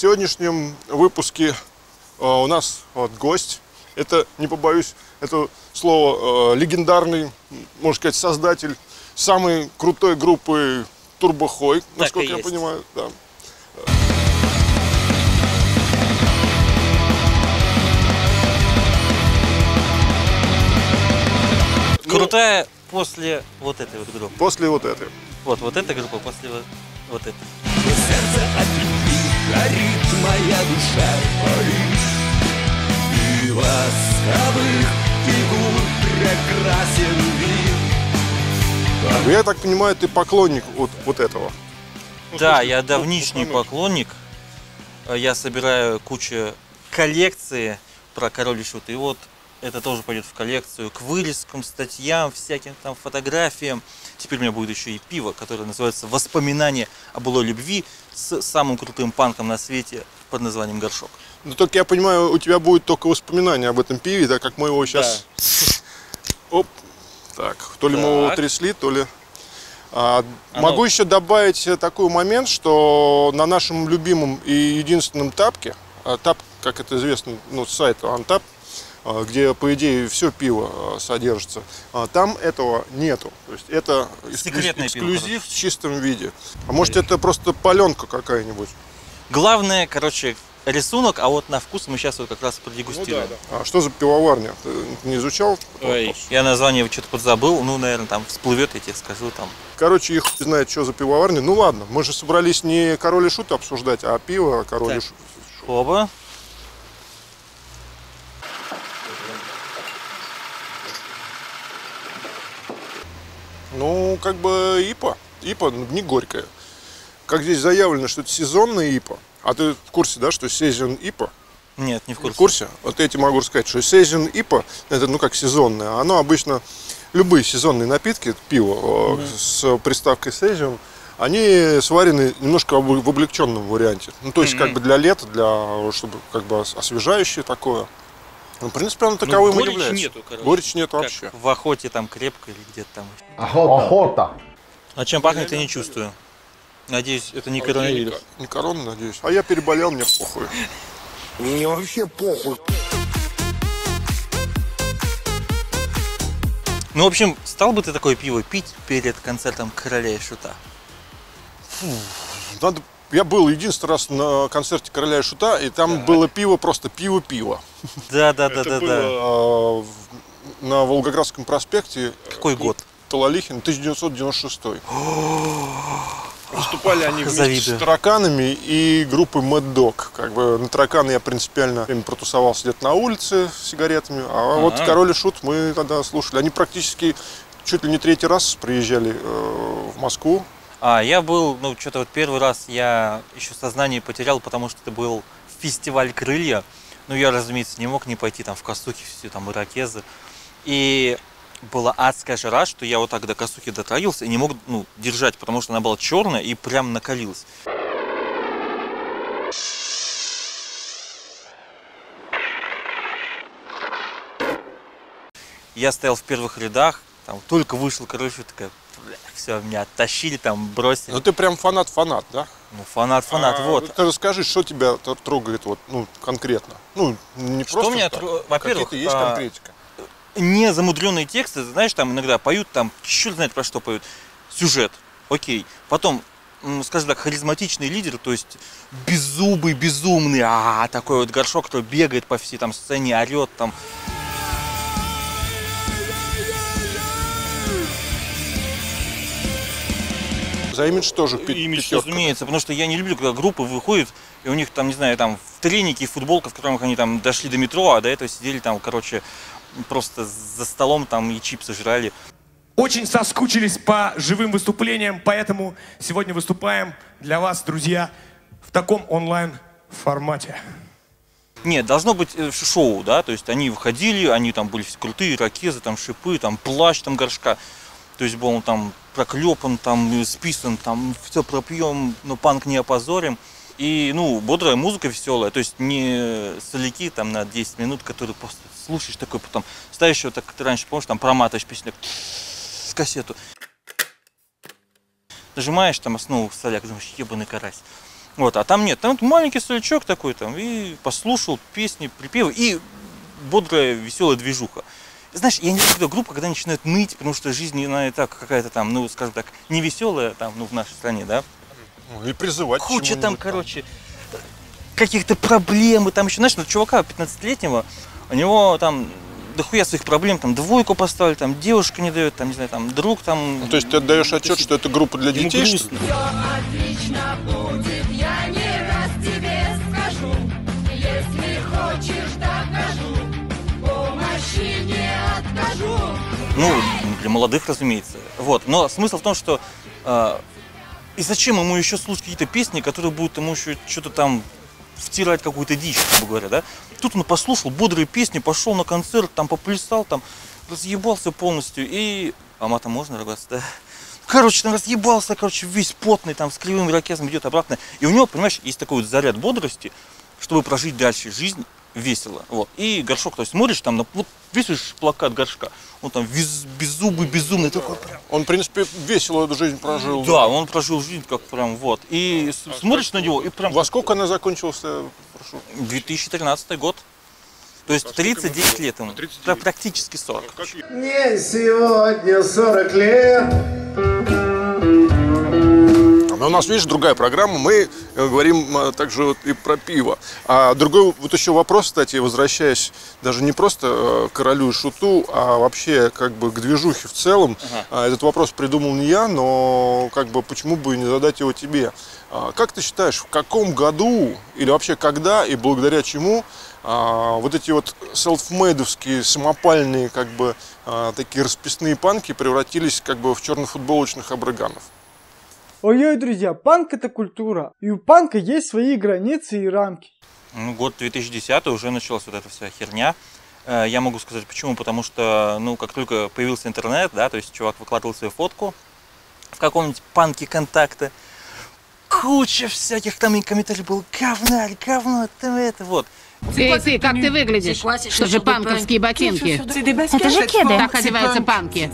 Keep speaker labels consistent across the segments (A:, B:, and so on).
A: сегодняшнем выпуске у нас вот гость. Это, не побоюсь, это слово, легендарный, можно сказать, создатель самой крутой группы Турбохой, насколько я понимаю. Да.
B: Крутая после вот этой вот группы.
A: После вот этой.
B: Вот эта группа, после вот этой.
C: Сердце от любви горит, моя душа парит. И ласковых фигур прекрасен вид.
A: Я так понимаю, ты поклонник вот этого.
B: Да, я давнишний поклонник. Я собираю кучу коллекции про Король и Шут. И вот это тоже пойдет в коллекцию к вырезкам, статьям, всяким там фотографиям. Теперь у меня будет еще и пиво, которое называется «Воспоминания о былой любви» с самым крутым панком на свете под названием «Горшок».
A: Ну, только я понимаю, у тебя будет только воспоминания об этом пиве, так как мы его сейчас... Да. Оп. Так, то ли мы его трясли, то ли... Могу еще добавить такой момент, что на нашем любимом и единственном тапке, тап, как это известно, ну, сайт Antap, где, по идее, все пиво содержится, там этого нету. То есть это эксклюзив в чистом виде. А может, это просто паленка какая-нибудь?
B: Главное, короче, рисунок, а вот на вкус мы сейчас вот как раз продегустируем.
A: Ну, да. А что за пивоварня? Ты не изучал?
B: Ой, я название что-то подзабыл. Ну, наверное, там всплывет, я тебе скажу там.
A: Короче, их знает, что за пивоварня. Ну ладно, мы же собрались не Король и Шут обсуждать, а пиво Король и Шут.
B: Оба.
A: Ну, как бы ИПА. ИПА не горькая. Как здесь заявлено, что это сезонная ИПА. А ты в курсе, да, что сезон ИПА?
B: Нет, не в курсе.
A: В курсе? Вот я тебе могу сказать, что сезон ИПА, это, ну, как сезонное. Оно обычно, любые сезонные напитки, пиво с приставкой сезон, они сварены немножко в облегченном варианте. Ну, то есть, как бы для лета, чтобы как бы освежающее такое. Ну, в принципе, оно таковым и является.
B: Нету, короче.
A: Горечи нет вообще.
B: В охоте там крепко или где-то там.
D: Охота.
B: А чем пахнет, я не чувствую. Надеюсь, это не коронавирус.
A: Не корона, надеюсь. А я переболел, мне похуй.
D: Мне вообще похуй.
B: Ну, в общем, стал бы ты такое пиво пить перед концертом Короля и Шута?
A: Надо... Я был единственный раз на концерте Короля и Шута, и там было пиво, просто пиво-пиво.
B: Да.
A: На Волгоградском проспекте.
B: Какой год?
A: Талалихин, 1996. Выступали они вместе с Тараканами и группой Mad Dog. Как бы на Тараканы я принципиально протусовался где-то на улице с сигаретами, а вот Король и Шут мы тогда слушали. Они практически чуть ли не третий раз приезжали в Москву.
B: Я был, ну, что-то вот первый раз я еще сознание потерял, потому что это был фестиваль «Крылья». Ну, я, разумеется, не мог не пойти там в Косухи, все там ирокезы. И была адская жара, что я вот так до Косухи дотрагивался и не мог, ну, держать, потому что она была черная и прям накалилась. Я стоял в первых рядах, там только вышел, короче, такая, все, меня оттащили, там бросили.
A: Ну ты прям фанат-фанат, да?
B: Ну, фанат, вот.
A: Ты расскажи, что тебя трогает вот, ну, конкретно? Ну, не
B: что
A: просто
B: меня
A: во-первых, какие-то есть конкретика.
B: Не замудренные тексты, знаешь, там иногда поют, там, черт знает про что поют. Сюжет, окей. Потом, скажем так, харизматичный лидер, то есть беззубый, безумный, такой вот Горшок, который бегает по всей там сцене, орет там.
A: За имидж тоже
B: Имидж, разумеется, потому что я не люблю, когда группы выходят, и у них там, не знаю, там в тренике и футболка, в которых они там дошли до метро, а до этого сидели там, короче, просто за столом там и чипсы жрали.
E: Очень соскучились по живым выступлениям, поэтому сегодня выступаем для вас, друзья, в таком онлайн-формате.
B: Нет, должно быть шоу, да, то есть они выходили, они там были все крутые, ирокезы, там шипы, там плащ там Горшка. То есть был он там проклепан, там списан, там все пропьем, но панк не опозорим. И, ну, бодрая музыка веселая, то есть не соляки там на 10 минут, которые просто слушаешь такой, потом ставишь его, так как ты раньше помнишь, там проматываешь песню, с кассету. Нажимаешь там основу соляк, думаешь, ебаный карась. Вот, а там нет, там маленький солячок такой там, и послушал песни, припевы, и бодрая, веселая движуха. Знаешь, я не люблю группу, когда начинают ныть, потому что жизнь, она и так какая-то там, ну, скажем так, невеселая там, ну, в нашей стране, да.
A: И призывать.
B: Куча там, короче, каких-то проблем, и там еще, знаешь, ну, чувака 15-летнего, у него там дохуя своих проблем, там, двойку поставили, там, девушка не дает, там, не знаю, там, друг там.
A: Ну, то есть ты отдаешь отчет, что это группа для детей, что ли?
F: Все отлично будет, я не раз тебе скажу. Если хочешь, докажу, помощи не откажу.
B: Ну, для молодых, разумеется. Вот. Но смысл в том, что и зачем ему еще слушать какие-то песни, которые будут ему еще что-то там втирать, какую-то дичь, грубо говоря, да? Тут он послушал бодрые песни, пошел на концерт, там поплясал, там разъебался полностью. И... А матом можно ругаться, да? Короче, там разъебался, короче, весь потный, там с кривым ирокезом идет обратно. И у него, понимаешь, есть такой вот заряд бодрости, чтобы прожить дальше жизнь весело. Вот. И горшок, то есть смотришь там, вот видишь плакат горшка, он там беззубый, безумный такой прям.
A: Он, в принципе, весело эту жизнь прожил.
B: Да, он прожил жизнь как прям вот. И смотришь на него и прям...
A: Во сколько она закончилась, прошу?
B: 2013 год. То есть 39 лет ему. Практически 40.
D: Мне сегодня 40 лет.
A: Но у нас, видишь, другая программа, мы говорим также вот и про пиво. А другой вот еще вопрос, кстати, возвращаясь даже не просто к королю и шуту, а вообще как бы к движухе в целом. Этот вопрос придумал не я, но как бы почему бы не задать его тебе. Как ты считаешь, в каком году или вообще когда и благодаря чему вот эти вот селфмейдовские, самопальные как бы такие расписные панки превратились как бы в чернофутболочных абраганов?
G: Ой-ой, друзья, панк это культура, и у панка есть свои границы и рамки.
B: Ну, год 2010 уже началась вот эта вся херня. Я могу сказать почему, потому что, ну, как только появился интернет, да, то есть чувак выкладывал свою фотку в каком-нибудь панке контакта, куча всяких там и комментариев было, говно, это вот.
H: Эй, ты, как ты выглядишь? Что же панковские ботинки?
I: Это же кеды.
H: Так одеваются панки.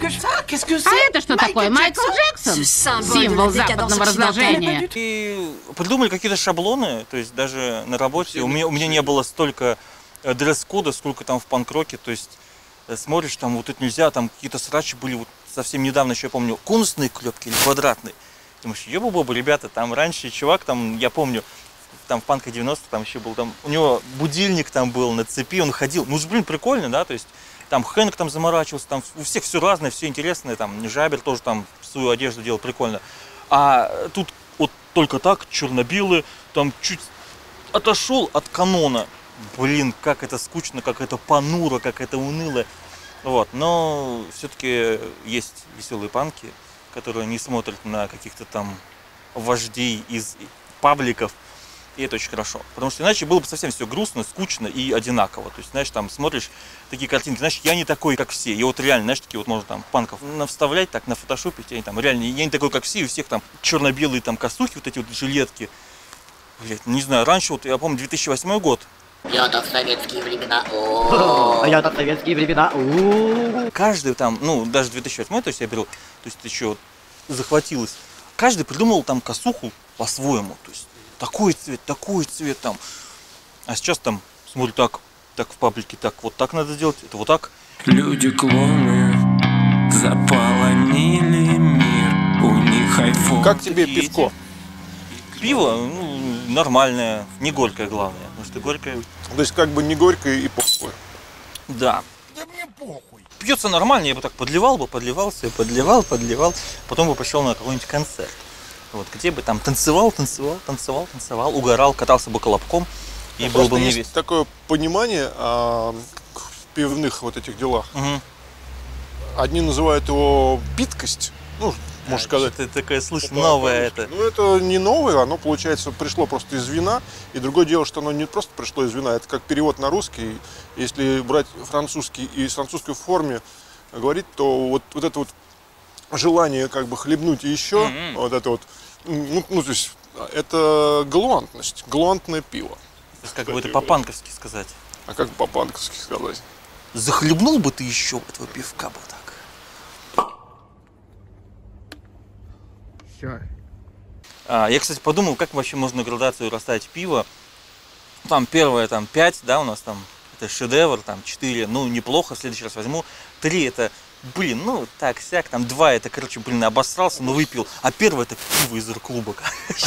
H: А это что такое? Майкл Джексон? Символ западного разложения.
B: И придумали какие-то шаблоны, то есть даже на работе у меня не было столько дресс-кода, сколько там в панк-роке, то есть смотришь, там вот это нельзя, там какие-то срачи были, вот совсем недавно еще я помню, конусные клепки или квадратные. Думаешь, ебу-бобу, ребята, там раньше чувак, там, я помню, там в панке 90 там еще был, там у него будильник там был на цепи, он ходил, ну, блин, прикольно, да, то есть там Хэнк там заморачивался, там у всех все разное, все интересное, там Жабер тоже там свою одежду делал, прикольно. А тут вот только так, черно-белые, там чуть отошел от канона, блин, как это скучно, как это понуро, как это уныло, вот, но все-таки есть веселые панки, которые не смотрят на каких-то там вождей из пабликов. И это очень хорошо. Потому что иначе было бы совсем все грустно, скучно и одинаково. То есть, знаешь, там смотришь такие картинки, знаешь, я не такой, как все. И вот реально, знаешь, такие вот можно там панков вставлять, так на фотошопе, и там реально, я не такой, как все, и у всех там черно-белые там косухи, вот эти вот жилетки. Блять, не знаю, раньше, вот я помню, 2008 год.
J: Я-то в советские времена.
H: Я-то в советские времена.
B: Каждый там, ну, даже 2008, то есть я беру, то есть это еще вот захватилось. Каждый придумал там косуху по-своему, то есть такой цвет там. А сейчас там, смотрю, так в паблике, так вот так надо делать, это вот так.
C: Люди-клоны заполонили мир, у них айфон.
A: Как тебе пивко?
B: Пиво, ну, нормальное, не горькое главное, потому что горькое...
A: То есть как бы не горькое и похуй.
B: Да. Да мне похуй. Пьется нормально, я бы так подливал, потом бы пошел на какой-нибудь концерт. Вот, где бы там танцевал, угорал, катался бы колобком, и было бы мне весело.
A: Есть такое понимание в пивных вот этих делах.
B: Угу.
A: Одни называют его питкость, ну, можно сказать.
B: Это такое, слышь, новое это.
A: Ну, это не новое, оно, получается, пришло просто из вина. И другое дело, что оно не просто пришло из вина, это как перевод на русский. Если брать французский и с французской форме говорить, то вот это вот желание как бы хлебнуть еще, вот это вот, ну, то есть, это галуантность, галуантное пиво.
B: То есть, как бы это по-панковски сказать.
A: А как по-панковски сказать?
B: Захлебнул бы ты еще этого пивка бы так. Я, кстати, подумал, как вообще можно градацию расставить пива. Там первое, там 5, да, у нас там, это шедевр, там 4, ну, неплохо, в следующий раз возьму. 3 это, блин, ну, так-сяк, там 2 это, короче, блин, обосрался, но выпил. А первое это пиво из клуба.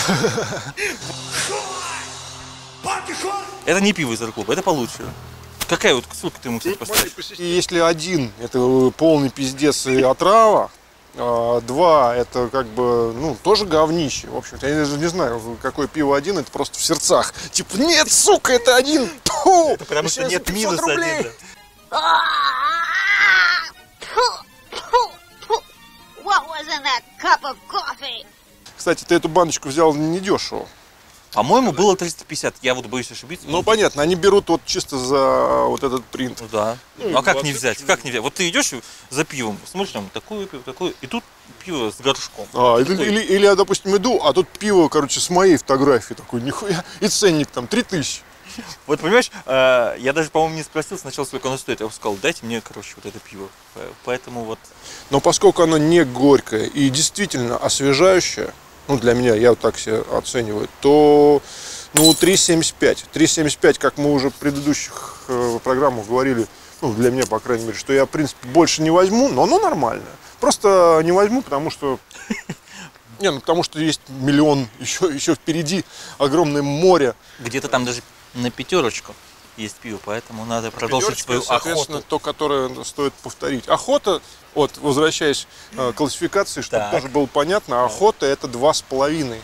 B: Это не пиво из клуба, это получше. Какая вот ссылка ты ему, кстати, поставишь?
A: Если 1 это полный пиздец и отрава, 2 это как бы, ну, тоже говнище. В общем-то, я даже не знаю, какое пиво 1, это просто в сердцах. Типа, нет, сука, это 1!
B: Это потому что нет минус 1.
A: Кстати, ты эту баночку взял недешево.
B: По-моему, было 350, я вот боюсь ошибиться.
A: Ну, понятно, они берут вот чисто за вот этот принт.
B: Ну, да. Ну, а как не взять? Как не взять? Вот ты идешь за пивом, смотришь, там, такое пиво, такое, и тут пиво с горшком.
A: Или я, допустим, иду, а тут пиво, короче, с моей фотографией такой, нихуя, и ценник там 3000.
B: Вот, понимаешь, я даже, по-моему, не спросил сначала, сколько оно стоит. Я сказал, дайте мне, короче, вот это пиво. Поэтому вот...
A: Но поскольку оно не горькое и действительно освежающее, ну, для меня, я вот так себе оцениваю, то, ну, 3,75. 3,75, как мы уже в предыдущих программах говорили, ну, для меня, по крайней мере, что я, в принципе, больше не возьму, но оно нормальное. Просто не возьму, потому что... Не, ну, потому что есть миллион, еще впереди огромное море.
B: Где-то там даже на 5 есть пиво, поэтому надо продолжить свою
A: соответственно,
B: охоту.
A: то, которое стоит повторить. Охота, вот, возвращаясь к классификации, чтобы тоже было понятно, охота это 2,5.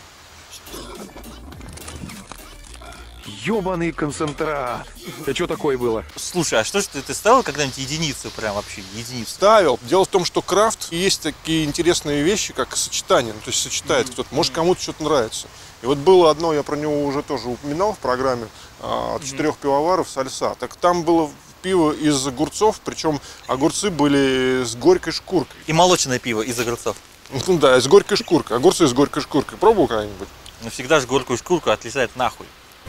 I: Ёбаный концентрат. Это что такое было?
B: Слушай, а что ж ты ставил когда-нибудь единицу, прям вообще единицу?
A: Ставил. Дело в том, что крафт, есть такие интересные вещи, как сочетание. Ну, то есть сочетает кто-то. Может, кому-то что-то нравится. И вот было одно, я про него уже тоже упоминал в программе, от 4 пивоваров сальса. Так там было пиво из огурцов, причем огурцы были с горькой шкуркой.
B: И молочное пиво из огурцов.
A: Ну да, с горькой шкуркой. Огурцы с горькой шкуркой. Пробовал когда-нибудь?
B: Но всегда же горькую шкурку отлезает нахуй.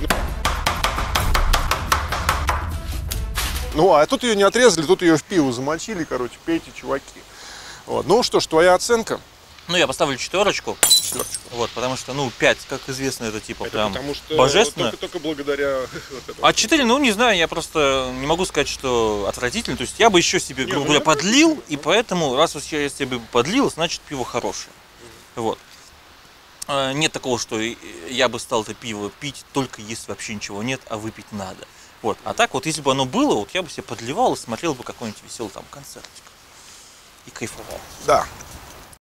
A: Ну, а тут ее не отрезали, тут ее в пиво замочили, короче, пейте, чуваки. Вот. Ну что ж, твоя оценка?
B: Ну, я поставлю 4. Вот, потому что, ну, 5, как известно, это типа
A: это
B: прям
A: потому что
B: божественно.
A: Только благодаря вот этому.
B: А 4, ну, не знаю, я просто не могу сказать, что отвратительно. То есть я бы еще себе, грубо говоря, подлил, и поэтому, раз уж я себе подлил, значит, пиво хорошее. Вот. Нет такого, что я бы стал это пиво пить, только если вообще ничего нет, а выпить надо. Вот. А так вот, если бы оно было, вот я бы себе подливал и смотрел бы какой-нибудь веселый там концертик. И кайфовал.
A: Да.